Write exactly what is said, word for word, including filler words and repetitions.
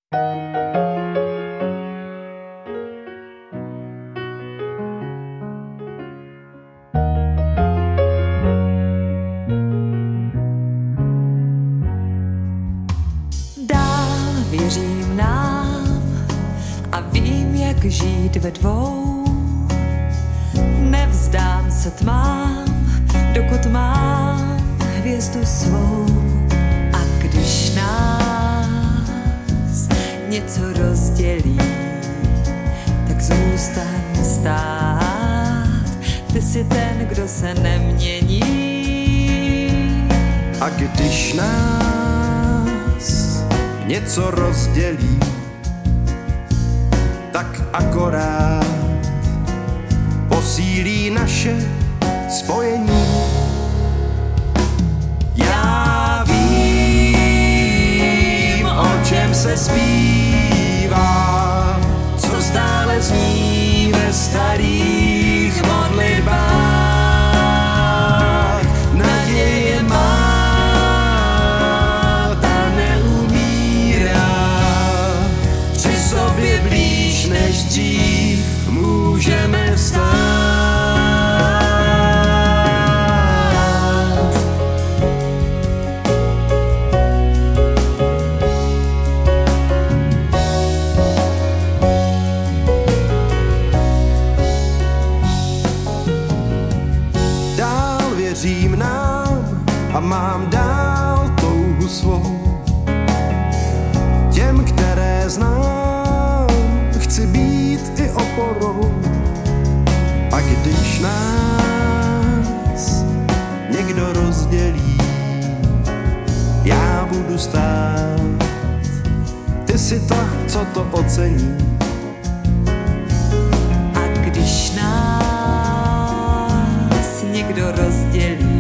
Dál věřím nám a vím, jak žít ve dvou. Nevzdám se tmám, dokud mám hvězdu svou. A když nás něco rozdělí, tak zůstaň stát. Ty jsi ten, kdo se nemění. A když nás něco rozdělí, tak akorát posílí naše spojení. Já vím, o čem se zpívá, co stále zní ve starých modlitbách. Naděje má, ta neumírá, při sobě blíž než dřív můžeme vstát. Dál věřím nám a mám dál touhu svou. Těm, které znám, chci být i oporou. A když nás někdo rozdělí, já budu stát. Ty jsi ta, co to ocení. A když nás někdo rozdělí,